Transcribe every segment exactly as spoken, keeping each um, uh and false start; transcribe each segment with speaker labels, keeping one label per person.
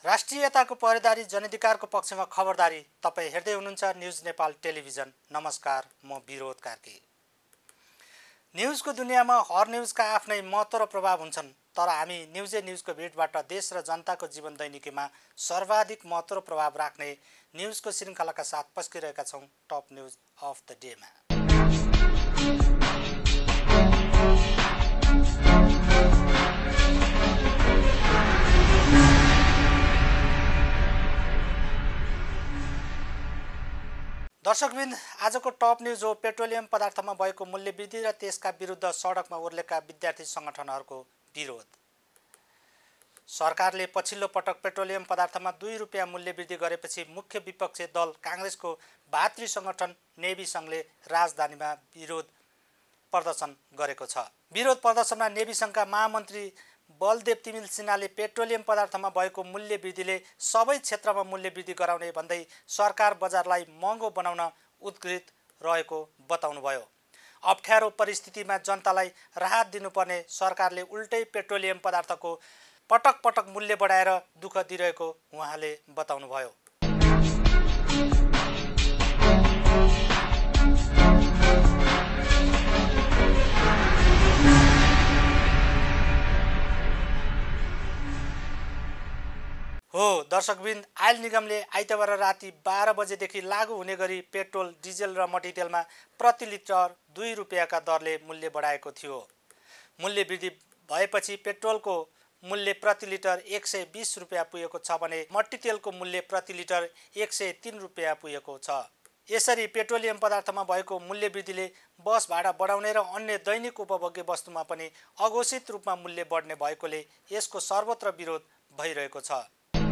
Speaker 1: राष्ट्रियताको पहरेदारी जनअधिकारको पक्षमा खबरदारी। तपाईँ हेर्दै हुनुहुन्छ न्युज नेपाल टेलिभिजन। नमस्कार, म विरोध कार्की। न्युजको दुनियाँमा हर न्युजका आफ्नै महत्त्व र प्रभाव हुन्छन्, तर हामी न्युजे न्युजको भिडबाट देश र जनताको जीवन दैनिकीमा सर्वाधिक महत्त्व र प्रभाव राख्ने न्युजको श्रृङ्खलाका साथ पस्किरहेका छौँ टप न्युज अफ द डेमा। दर्शकबिन, आजको टप न्युज हो पेट्रोलियम पदार्थमा भएको मूल्य वृद्धि र त्यसका विरुद्ध सडकमा उर्लेका विद्यार्थी सङ्गठनहरूको विरोध। सरकारले पछिल्लो पटक पेट्रोलियम पदार्थमा दुई रुपियाँ मूल्य वृद्धि गरेपछि मुख्य विपक्षी दल काङ्ग्रेसको भातृ सङ्गठन नेभी सङ्घले राजधानीमा विरोध प्रदर्शन गरेको छ। विरोध प्रदर्शनमा नेभी सङ्घका महामन्त्री बलदेव तिमिल सिन्हाले पेट्रोलियम पदार्थमा भएको मूल्य वृद्धिले सबै क्षेत्रमा मूल्य वृद्धि गराउने भन्दै सरकार बजारलाई महँगो बनाउन उद्ग्रित रहेको बताउनुभयो। अप्ठ्यारो परिस्थितिमा जनतालाई राहत दिनुपर्ने सरकारले उल्टै पेट्रोलियम पदार्थको पटक पटक मूल्य बढाएर दुःख दिइरहेको उहाँले बताउनुभयो। हो दर्शकबिन, आयल निगमले आइतबार राति बाह्र बजेदेखि लागू हुने गरी पेट्रोल, डिजेल र मट्टितेलमा प्रति लिटर दुई रुपियाँका दरले मूल्य बढाएको थियो। मूल्य वृद्धि भएपछि पेट्रोलको मूल्य प्रति लिटर एक सय बिस रुपियाँ पुगेको छ भने मट्टितेलको मूल्य प्रति लिटर एक सय तिन रुपियाँ पुगेको छ। यसरी पेट्रोलियम पदार्थमा भएको मूल्य वृद्धिले बस भाडा बढाउने र अन्य दैनिक उपभोग्य वस्तुमा पनि अघोषित रूपमा मूल्य बढ्ने भएकोले यसको सर्वत्र विरोध भइरहेको छ।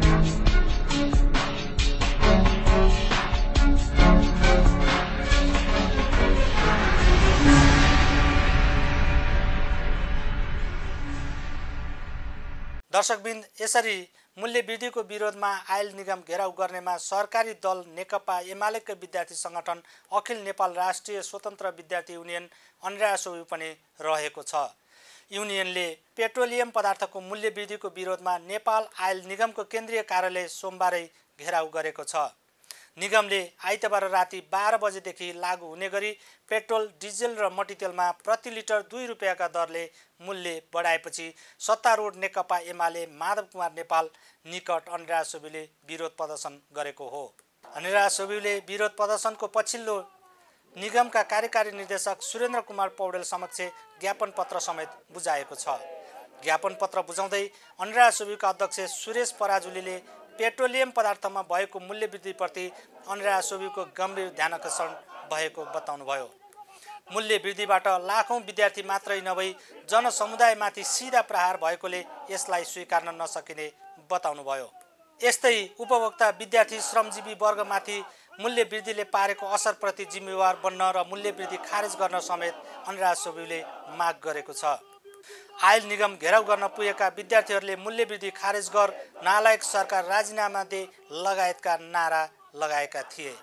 Speaker 1: दर्शकबिन, यसरी मूल्य वृद्धिको विरोधमा आयल निगम घेराउ गर्नेमा सरकारी दल नेकपा एमालेका विद्यार्थी सङ्गठन अखिल नेपाल राष्ट्रिय स्वतन्त्र विद्यार्थी युनियन अन्रासोबी पनि रहेको छ। युनियनले पेट्रोलियम पदार्थको मूल्य वृद्धिको विरोधमा नेपाल आयल निगमको केन्द्रीय कार्यालय सोमबारै घेराउ गरेको छ। निगमले आइतबार राति बाह्र बजेदेखि लागू हुने गरी पेट्रोल, डिजेल र मट्टितेलमा प्रति लिटर दुई रुपियाँका दरले मूल्य बढाएपछि सत्तारूढ नेकपा एमाले माधव कुमार नेपाल निकट अन्रासोबीले विरोध प्रदर्शन गरेको हो। अन्रासोबीले विरोध प्रदर्शनको पछिल्लो निगमका कार्यकारी निर्देशक सुरेन्द्र कुमार पौडेल समक्ष ज्ञापन पत्र समेत बुझाएको छ। ज्ञापन पत्र बुझाउँदै अन्रासोबीका अध्यक्ष सुरेश पराजुलीले पेट्रोलियम पदार्थमा भएको मूल्य वृद्धिप्रति अन्रासोबीको गम्भीर ध्यानाकर्षण भएको बताउनुभयो। मूल्य वृद्धिबाट लाखौँ विद्यार्थी मात्रै नभई जनसमुदायमाथि सिधा प्रहार भएकोले यसलाई स्वीकार्न नसकिने बताउनुभयो। यस्तै उपभोक्ता, विद्यार्थी, श्रमजीवी वर्गमाथि मूल्य वृद्धिले पारेको असरप्रति जिम्मेवार बन्न र मूल्य वृद्धि खारेज गर्न समेत अन्रासोबीले माग गरेको छ। आयल निगम घेराउ गर्न पुगेका विद्यार्थीहरूले मूल्य वृद्धि खारेज गर, नालायक सरकार राजीनामा दे लगायतका नारा लगाएका थिए।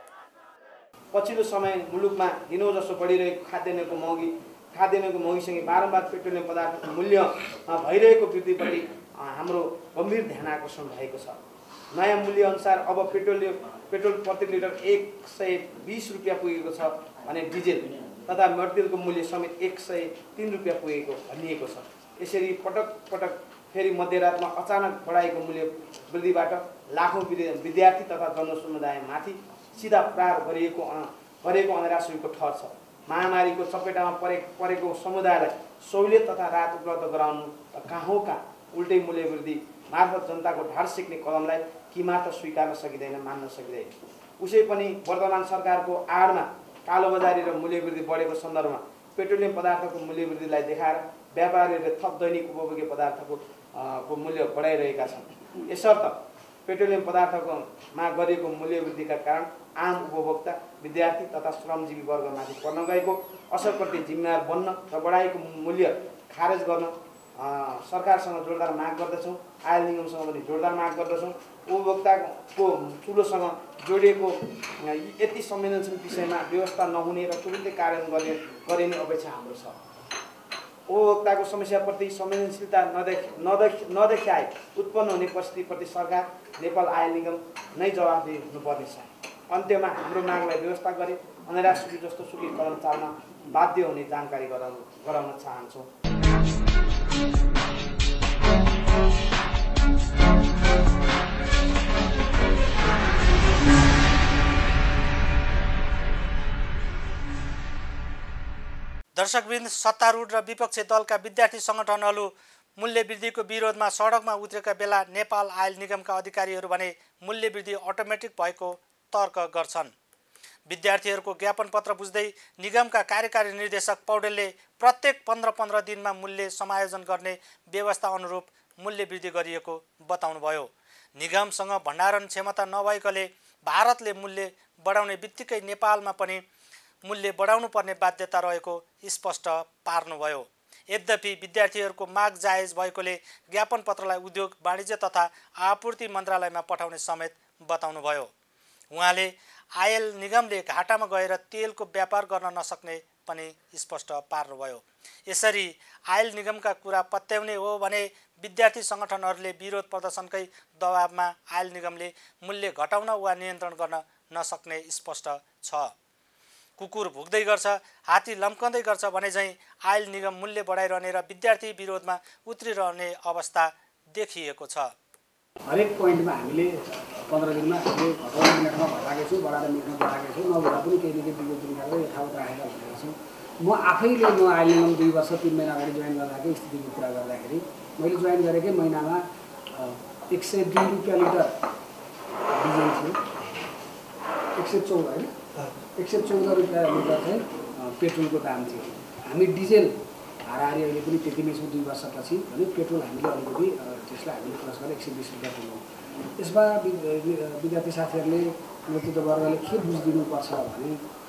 Speaker 2: पछिल्लो समय मुलुकमा दिनौ जसो बढिरहेको खाद्यान्नको महँगी खाद्यान्नको महँगीसँगै बारम्बार पेट्रोलियम पदार्थको मूल्य भइरहेको वृद्धिप्रति हाम्रो गम्भीर ध्यान आकर्षण भएको छ। नयाँ मूल्य अनुसार अब पेट्रोलियम पेट्रोल प्रति लिटर एक सय बिस रुपियाँ पुगेको छ भने डिजेल तथा मट्टितेलको मूल्य समेत एक सय तिन रुपियाँ पुगेको भनिएको छ। यसरी पटक पटक फेरि मध्यरातमा अचानक बढाएको मूल्य वृद्धिबाट लाखौँ विद्यार्थी तथा जनसमुदायमाथि सिधा प्रहार गरिएको गरेको अन्रासोबीको ठहर छ। महामारीको चपेटामा परे परेको समुदायलाई सहुलियत तथा राहत उपलब्ध गराउनु र कहाँ कहाँ उल्टै मूल्य वृद्धि मार्फत जनताको ढाड सिक्ने कदमलाई कि मात्र स्वीकार्न सकिँदैन, मान्न सकिँदैन। उसै पनि वर्तमान सरकारको आडमा कालोबजारी र मूल्य वृद्धि बढेको सन्दर्भमा पेट्रोलियम पदार्थको मूल्य वृद्धिलाई देखाएर व्यापारीहरूले थप दैनिक उपभोग्य पदार्थको को मूल्य बढाइरहेका छन्। यसर्थ पेट्रोलियम पदार्थको मा गरिएको मूल्य वृद्धिका कारण आम उपभोक्ता, विद्यार्थी तथा श्रमजीवी वर्गमाथि पर्न गएको असरप्रति जिम्मेवार बन्न र बढाएको मूल्य खारेज गर्न सरकारसँग जोरदार माग गर्दछौँ। आयल निगमसँग पनि जोरदार माग गर्दछौँ। उपभोक्ताको ठुलोसँग जोडिएको यति संवेदनशील विषयमा व्यवस्था नहुने र तुरुन्तै कार्यान्वयन गर्ने गरिने अपेक्षा हाम्रो छ। उपभोक्ताको समस्याप्रति संवेदनशीलता नदेख नदेख नदेखाए उत्पन्न हुने परिस्थितिप्रति सरकार नेपाल आयल निगम नै जवाफदेही हुनुपर्नेछ। अन्त्यमा हाम्रो मागलाई व्यवस्था गरी अनेरा सुकी जस्तो सुकी कदम चाल्न बाध्य हुने जानकारी गराउन गराउन चाहन्छौँ।
Speaker 1: दर्शकवृन्द, सत्तारूढ र विपक्षी दलका विद्यार्थी सङ्गठनहरू मूल्यवृद्धिको विरोधमा सडकमा उत्रेका बेला नेपाल आयल निगमका अधिकारीहरू भने मूल्यवृद्धि अटोमेटिक भएको तर्क गर्छन्। विद्यार्थीहरूको ज्ञापन पत्र बुझ्दै निगमका कार्यकारी निर्देशक पौडेलले प्रत्येक पन्ध्र पन्ध्र दिनमा मूल्य समायोजन गर्ने व्यवस्था अनुरूप मूल्यवृद्धि गरिएको बताउनुभयो। निगमसँग भण्डारण क्षमता नभएकोले भारतले मूल्य बढाउने बित्तिकै नेपालमा पनि मूल्य बढाउनु पर्ने बाध्यता रहेको स्पष्ट पार्नुभयो। यद्यपि विद्यार्थीहरूको माग जायज भएकोले ज्ञापन पत्रलाई उद्योग वाणिज्य तथा आपूर्ति मन्त्रालयमा पठाउने समेत बताउनुभयो। उहाँले आयल निगमले घाटामा गएर तेलको व्यापार गर्न नसक्ने पनि स्पष्ट पार्नुभयो। यसरी आयल निगमका कुरा पत्याउने हो भने विद्यार्थी सङ्गठनहरूले विरोध प्रदर्शनकै दबावमा आयल निगमले मूल्य घटाउन वा नियन्त्रण गर्न नसक्ने स्पष्ट छ। कुकुर भुक्दै गर्छ, हात्ती लम्कँदै गर्छ भने झैँ आयल निगम मूल्य बढाइरहने र विद्यार्थी विरोधमा उत्रिरहने अवस्था देखिएको छ।
Speaker 3: हरेक पोइन्टमा हामीले पन्ध्र दिनमा हामीले घटाउने मिनटमा घटाएको छौँ, बढाएर मिनटमा बढाएको छौँ, नभएर पनि केही न केही विज्ञप्ति निकालेर यथावत राखेका भनेका छौँ। म आफैले म आयल निगम दुई वर्ष तिन महिना अगाडि जोइन गर्दाखेरि स्थितिको कुरा गर्दाखेरि मैले जोइन गरेकै महिनामा एक सय दुई रुपियाँ लिटर डिजेल थियो, एक सय चौध होइन एक सय चौध रुपियाँ लिटर चाहिँ पेट्रोलको दाम थियो। हामी डिजेल हाराहारी अहिले पनि त्यति नै छौँ दुई वर्षपछि भने पेट्रोल हामीले अलिकति त्यसलाई हामीले क्रस गरेर एक सय बिस रुपियाँ पुग्यौँ। यसमा विद्यार्थी साथीहरूले नेतृत्ववर्गले के बुझिदिनुपर्छ भने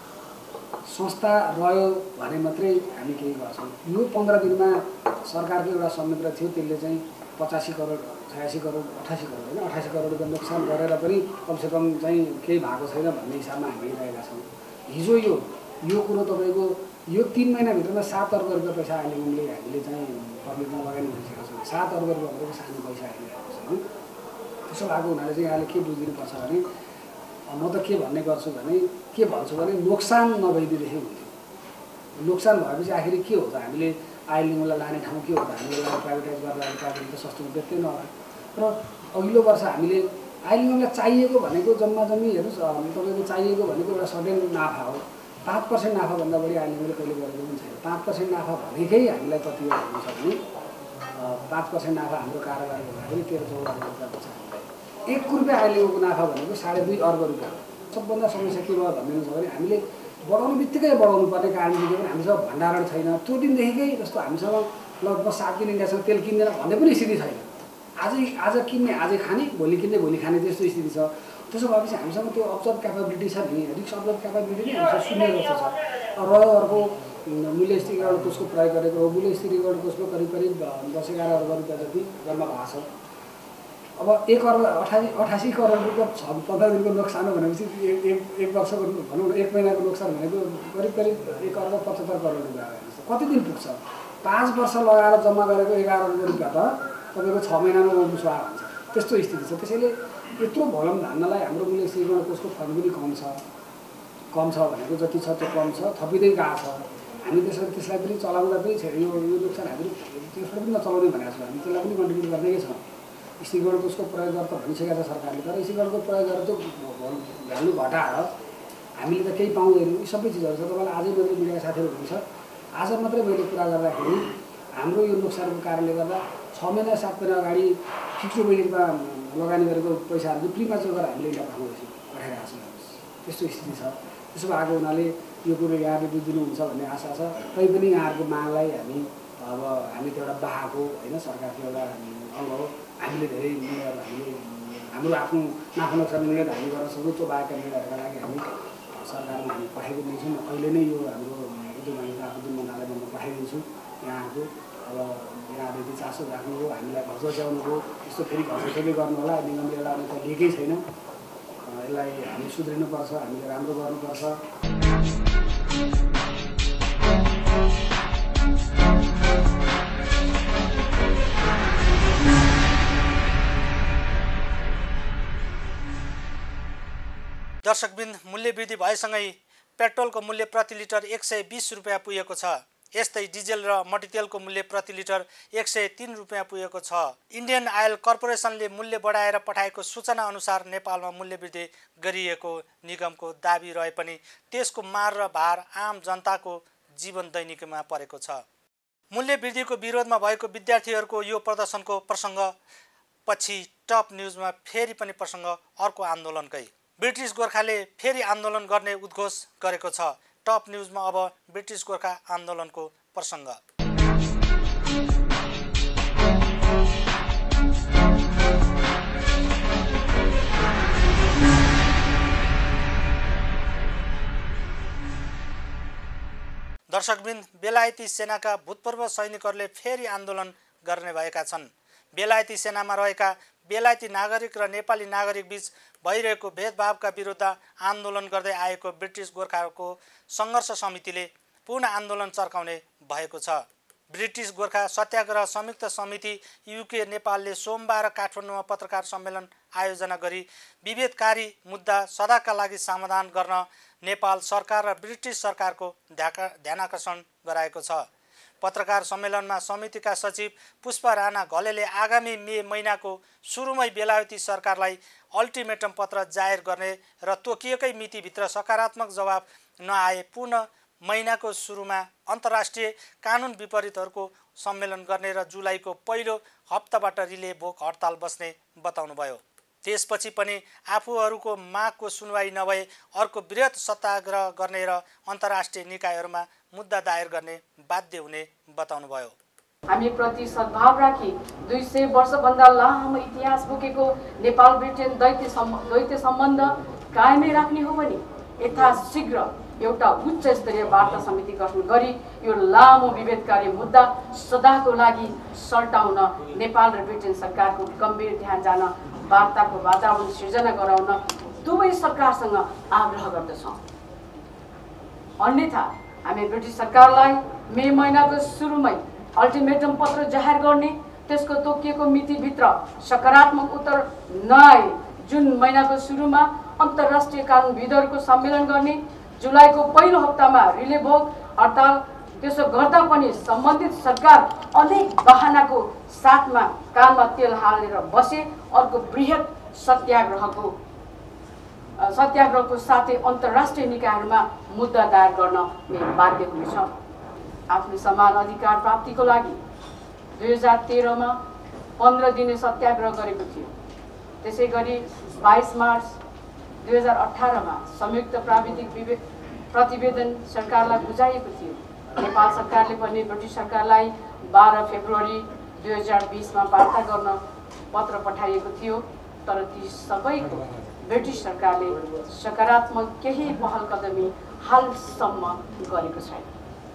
Speaker 3: संस्था रह्यो भने मात्रै हामी केही गर्छौँ। यो पन्ध्र दिनमा सरकारको एउटा संयन्त्र थियो, त्यसले चाहिँ पचासी करोड छयासी करोड अठासी करोड होइन अठासी करोड रुपियाँ नोक्सान गरेर पनि कमसेकम चाहिँ केही भएको छैन भन्ने हिसाबमा हामी रहेका छौँ। हिजो यो यो कुरो तपाईँको यो तिन महिनाभित्रमा सात अर्ब रुपियाँ पैसा आयल निगमले हामीले चाहिँ पब्लिकमा लगानी गरिसकेका छौँ। सात अर्ब रुपियाँ भनेको सानो पैसा आइरहेको छ होइन। त्यसो भएको हुनाले चाहिँ यहाँले के बुझिदिनुपर्छ भने म त के भन्ने गर्छु भने के भन्छु भने नोक्सान नभइदिँदाखेरि हुन्थ्यो। नोक्सान भएपछि आखिर के हो त, हामीले आयल निगमलाई लाने ठाउँ के हो त, हामीले प्राइभेटाइज गरेर प्राइभेट त सस्तो बेच्दै नहोला। र अघिल्लो वर्ष हामीले आयल निगमलाई चाहिएको भनेको जम्मा जम्मी हेर्नुहोस् तपाईँको चाहिएको भनेको एउटा सर्टेन नाफा हो। पाँच पर्सेन्ट नाफाभन्दा बढी आयल निगमले कहिले गरेको पनि छैन। पाँच पर्सेन्ट नाफा भनेकै हामीलाई कति हो भन्नु छ भने पाँच पर्सेन्ट नाफा हाम्रो कारोबार गर्दाखेरि तेह्र चौध अर्ब रुपियाँ पर्छ। एक रुपियाँ आयल निगमको नाफा भनेको साढे दुई अर्ब रुपियाँ हो। सबभन्दा समस्या के भयो भनिदिनु छ भने हामीले बढाउनु बित्तिकै बढाउनु पर्ने कारण के भने हामीसँग भण्डारण छैन। त्यो दिनदेखिकै जस्तो हामीसँग लगभग सात दिन इन्डियासँग तेल किन्दैन भन्ने पनि स्थिति छैन। आजै आज किन्ने आजै खाने, भोलि किन्ने भोलि खाने त्यस्तो स्थिति छ। त्यसो भएपछि हामीसँग त्यो अब्जर्भ क्यापेबिलिटी छ नि, रिक्स अब्जर्भ क्यापेबिलिटी नै हामीसँग शून्य जस्तो छ। र अर्को मूल्य स्थिरीकरण कोषको प्रयोग गरेको हो। मूल्य स्थिरीकरण कोषको करिब करिब दस एघार अर्ब रुपियाँ जति जम्मा भएको छ। अब एक अर्ब अठासी अठासी करोड रुपियाँ छ पन्ध्र दिनको नोक्सान भनेपछि एक एक वर्षको भनौँ न एक महिनाको नोक्सान भनेको करिब करिब एक अर्ब पचहत्तर करोड रुपियाँ हेर्नुहोस् कति दिन पुग्छ। पाँच वर्ष लगाएर जम्मा गरेको एघार अर्ब रुपियाँ त तपाईँको छ महिनामा मुसुवा हुन्छ। त्यस्तो स्थिति छ। त्यसैले यत्रो भोलम धान्नलाई हाम्रो मूल्य स्थिरीकरण कोषको फन्ड पनि कम छ। कम छ भनेको जति छ त्यो कम छ, थपिँदै गएको छ। हामी त्यसरी त्यसलाई पनि चलाउँदा पनि यो यो नोक्सान हामीले त्यसलाई पनि नचलाउने भनेको छौँ। हामी त्यसलाई पनि कन्ट्रिब्युट गर्दैकै छौँ। स्थिरीकरण कोषको प्रयोग गरेर त भनिसकेको छ सरकारले, तर स्थिरीकरणको प्रयोग गरेर त्यो भ्यालु घटाएर हामीले त केही पाउँदैनौँ। यी सबै चिजहरू छ। तपाईँलाई आजै मात्रै मिडियाका साथीहरू हुनुहुन्छ, आज मात्रै मैले कुरा गर्दाखेरि हाम्रो यो नोक्सानको कारणले गर्दा छ महिना सात महिना अगाडि फिक्स डिपोजिटमा लगानी गरेको पैसाहरू प्रिमा चोर गरेर हामीले इन्डिया पाउँदैछौँ पठाइरहेको छौँ। त्यस्तो स्थिति छ। त्यसो भएको हुनाले यो कुरो यहाँले बुझिदिनुहुन्छ भन्ने आशा छ। तैपनि यहाँहरूको मागलाई हामी अब हामी त एउटा बाहाको होइन सरकारको एउटा अङ्ग हो। हामीले धेरै निर्णयहरू हामीले हाम्रो आफ्नो नाफा नोक्सान निर्णय हामी गर्न सक्छौँ। त्यो बाहेकका निर्णयहरूका लागि हामी सरकारमा हामी पठाइदिएको दिन्छौँ। अहिले नै यो हाम्रो उद्योग वाणिज्य आपूर्ति मन्त्रालयमा म पठाइदिन्छु। यहाँहरूको अब यहाँहरूले यदि चासो राख्नुभयो, हामीलाई घर बचाउनुभयो, यस्तो फेरि घर बचाउँदै गर्नु होला। निगमले एउटा त लिएकै छैन। यसलाई हामी सुध्रिनुपर्छ, हामीले राम्रो गर्नुपर्छ।
Speaker 1: दर्शकबिन मूल्य वृद्धि भएसँगै पेट्रोलको मूल्य प्रति लिटर एक सय बीस रुपियाँ पुगेको छ। यस्तै डिजेल र मट्टितेलको मूल्य प्रति लिटर एक सय तीन रुपियाँ पुगेको छ। इन्डियन आयल कर्पोरेसनले मूल्य बढाएर पठाएको सूचना अनुसार नेपालमा मूल्य वृद्धि गरिएको निगमको दाबी रहे पनि त्यसको मार र भार आम जनताको जीवन दैनिकीमा परेको छ। मूल्य वृद्धिको विरोधमा भएको विद्यार्थीहरूको यो प्रदर्शनको प्रसङ्ग पछि टप न्युजमा फेरि पनि प्रसङ्ग अर्को आन्दोलनकै। ब्रिटिस गोर्खाले फेरि आन्दोलन गर्ने उद्घोष गरेको छ। टप न्युजमा अब ब्रिटिस गोर्खा आन्दोलनको प्रसङ्ग। दर्शकबिन बेलायती सेनाका भूतपूर्व सैनिकहरूले फेरि आन्दोलन गर्ने भएका छन्। बेलायती सेनामा रहेका बेलायती नागरिक र नेपाली नागरिक बीच भइरहेको भेदभावका विरुद्ध आन्दोलन गर्दै आएको ब्रिटिस गोर्खाको सङ्घर्ष समितिले पुनः आन्दोलन चर्काउने भएको छ। ब्रिटिस गोर्खा सत्याग्रह संयुक्त समिति युके नेपालले सोमबार काठमाडौँमा पत्रकार सम्मेलन आयोजना गरी विभेदकारी मुद्दा सदाका लागि समाधान गर्न नेपाल सरकार र ब्रिटिस सरकारको ध्यानाकर्षण गराएको छ। पत्रकार सम्मेलनमा समितिका सचिव पुष्पा राणा घलेले आगामी मे महिनाको सुरुमै बेलायती सरकारलाई अल्टिमेटम पत्र जाहेर गर्ने र तोकिएकै मितिभित्र सकारात्मक जवाब नआए पुनः महिनाको सुरुमा अन्तर्राष्ट्रिय कानुन विपरीतहरूको सम्मेलन गर्ने र जुलाईको पहिलो हप्ताबाट रिले भोक हडताल बस्ने बताउनुभयो। त्यसपछि पनि आफूहरूको मागको सुनवाई नभए अर्को वृहत सत्याग्रह गर्ने र अन्तर्राष्ट्रिय निकायहरूमा मुद्दा दायर गर्ने बाध्य हुने बताउनुभयो।
Speaker 4: हामी प्रति सद्भाव राखी दुई सय वर्षभन्दा लामो इतिहास बोकेको नेपाल ब्रिटेन द्वैत द्वैत सम्बन्ध कायमै राख्ने हो भने यथाशीघ्र एउटा उच्च स्तरीय वार्ता समिति गठन गरी यो लामो विभेदकारी मुद्दा सदाको लागि सल्टाउन नेपाल र ब्रिटेन सरकारको गम्भीर ध्यान जान वार्ताको वातावरण सिर्जना गराउन दुवै सरकारसँग आग्रह गर्दछौँ। अन्यथा हामी ब्रिटिस सरकारलाई मे महिनाको सुरुमै अल्टिमेटम पत्र जाहेर गर्ने, त्यसको तोकिएको मितिभित्र सकारात्मक उत्तर नआए जुन महिनाको सुरुमा अन्तर्राष्ट्रिय कानुनविदहरूको सम्मेलन गर्ने, जुलाईको पहिलो हप्तामा रिले भोक हडताल, त्यसो गर्दा पनि सम्बन्धित सरकार अनेक बहानाको साथमा कानमा तेल हालेर बसे अर्को बृहत सत्याग्रहको सत्याग्रहको साथै अन्तर्राष्ट्रिय निकायहरूमा मुद्दा दायर गर्न बाध्य हुनेछ। आफ्नो समान अधिकार प्राप्तिको लागि दुई हजार तेह्रमा पन्ध्र दिने सत्याग्रह गरेको थियो। त्यसै गरी बाइस मार्च दुई हजार अठारमा संयुक्त प्राविधिक प्रतिवेदन सरकारलाई बुझाइएको थियो। नेपाल सरकारले पनि ब्रिटिस सरकारलाई बाह्र फेब्रुअरी दुई हजार बिसमा वार्ता गर्न पत्र पठाइएको थियो, तर ती सबैको ब्रिटिस सरकारले सकारात्मक केही पहल कदमी हालसम्म गरेको छैन।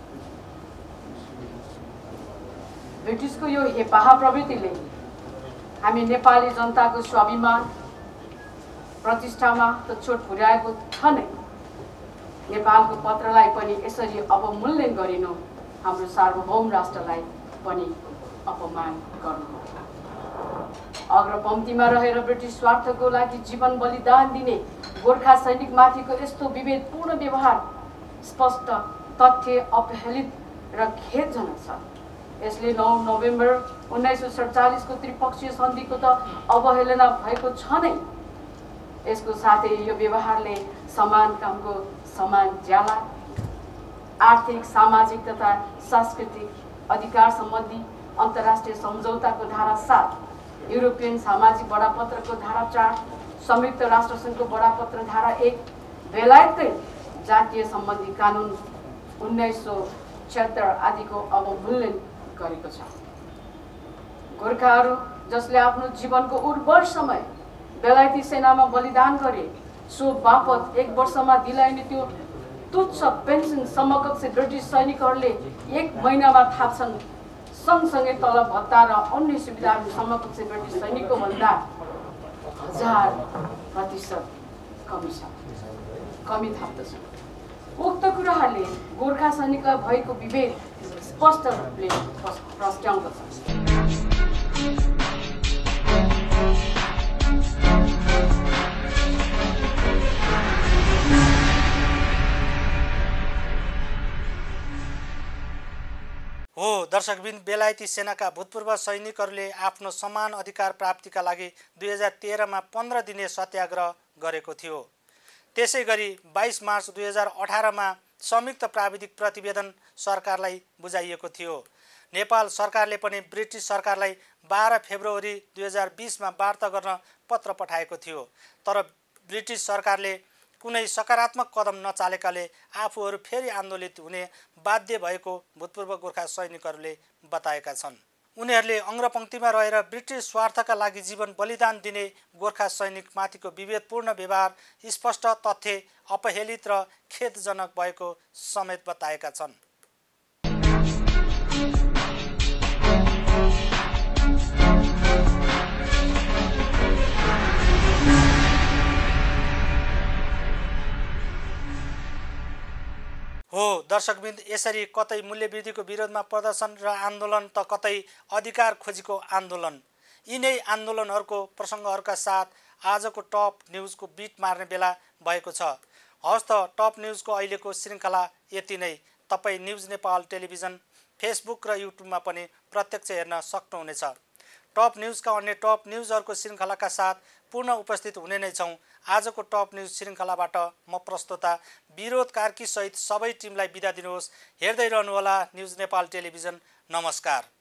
Speaker 4: ब्रिटिसको यो हेपाहा प्रवृत्तिले हामी नेपाली जनताको स्वाभिमान प्रतिष्ठामा त चोट पुर्याएको छ नै, नेपालको पत्रलाई पनि यसरी अवमूल्यन गरिनु हाम्रो सार्वभौम राष्ट्रलाई पनि अपमान गर्नु हो। अग्रपङ्क्तिमा रहेर ब्रिटिस स्वार्थको लागि जीवन बलिदान दिने गोर्खा सैनिकमाथिको यस्तो विभेदपूर्ण व्यवहार स्पष्ट तथ्य अपहेलित र खेदजनक छ। यसले नौ नोभेम्बर उन्नाइस सय सडचालिसको त्रिपक्षीय सन्धिको त अवहेलना भएको छ नै, यसको साथै यो व्यवहारले समान कामको समान ज्याला, आर्थिक सामाजिक तथा सांस्कृतिक अधिकार सम्बन्धी अन्तर्राष्ट्रिय सम्झौताको धारा सात, युरोपियन सामाजिक बडापत्रको धारा चार, संयुक्त राष्ट्रसङ्घको बडापत्र धारा एक, बेलायतकै जातीय सम्बन्धी कानुन उन्नाइस सौ छिहत्तर आदिको अवमूल्यन गरेको छ। गोर्खाहरू जसले आफ्नो जीवनको उर्वर समय बेलायती सेनामा बलिदान गरे, सो बापत एक वर्षमा दिलाइने त्यो तुच्छ पेन्सन समकक्ष ब्रिटिस सैनिकहरूले एक महिनामा थाप्छन्। सँगसँगै तलब भत्ता र अन्य सुविधाहरू समकक्ष ब्रिटिस सैनिकको भन्दा हजार प्रतिशत कमी छ कमी थाप्दछन्। उक्त कुराहरूले गोर्खा सैनिकलाई भएको विभेद स्पष्ट रूपले प्रस्ट्याउँदछ।
Speaker 1: दर्शकबिन बेलायती सेनाका भूतपूर्व सैनिकहरूले आफ्नो समान अधिकार प्राप्तिका लागि दुई हजार तेह्रमा पन्ध्र दिने सत्याग्रह गरेको थियो। त्यसै गरी बाइस मार्च दुई हजार अठारमा संयुक्त प्राविधिक प्रतिवेदन सरकारलाई बुझाइएको थियो। नेपाल सरकारले पनि ब्रिटिस सरकारलाई बाह्र फेब्रुअरी दुई हजार बिसमा वार्ता गर्न पत्र पठाएको थियो। तर ब्रिटिस सरकारले कुनै सकारात्मक कदम नचालेकाले आफूहरू फेरि आन्दोलित हुने बाध्य भएको भूतपूर्व गोर्खा सैनिकहरूले बताएका छन्। उनीहरूले अग्रपङ्क्तिमा रहेर ब्रिटिस स्वार्थका लागि जीवन बलिदान दिने गोर्खा सैनिकमाथिको विभेदपूर्ण व्यवहार स्पष्ट तथ्य अपहेलित र खेदजनक भएको समेत बताएका छन्। हो दर्शकबिन्द, यसरी कतै मूल्यवृद्धिको विरोधमा प्रदर्शन र आन्दोलन त कतै अधिकार खोजीको आन्दोलन। यिनै आन्दोलनहरूको प्रसङ्गहरूका साथ आजको टप न्युजको बिट मार्ने बेला भएको छ। हवस् त, टप न्युजको अहिलेको श्रृङ्खला यति नै। तपाईँ न्युज नेपाल टेलिभिजन फेसबुक र युट्युबमा पनि प्रत्यक्ष हेर्न सक्नुहुनेछ। टप न्युजका अन्य टप न्युजहरूको श्रृङ्खलाका साथ पूर्ण उपस्थित हुने नै छौँ। आजको टप न्युज श्रृङ्खलाबाट म प्रस्तोता विरोध कार्की सहित सबै टिमलाई बिदा दिनुहोस्। हेर्दै रहनुहोला न्युज नेपाल टेलिभिजन। नमस्कार।